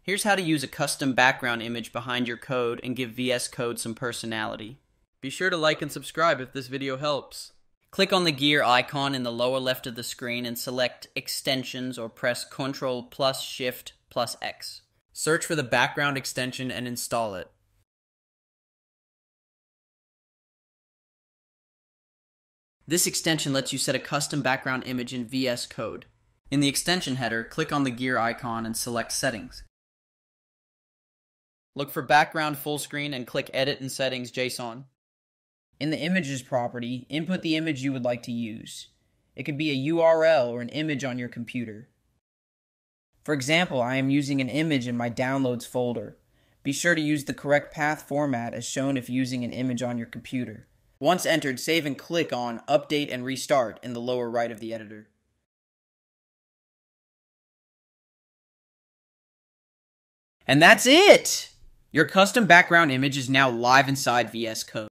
Here's how to use a custom background image behind your code and give VS Code some personality. Be sure to like and subscribe if this video helps. Click on the gear icon in the lower left of the screen and select Extensions or press Ctrl plus Shift plus X. Search for the background extension and install it. This extension lets you set a custom background image in VS Code. In the extension header, click on the gear icon and select Settings. Look for Background Full Screen and click Edit in settings.json. In the Images property, input the image you would like to use. It could be a URL or an image on your computer. For example, I am using an image in my Downloads folder. Be sure to use the correct path format as shown if using an image on your computer. Once entered, save and click on Update and Restart in the lower right of the editor. And that's it! Your custom background image is now live inside VS Code.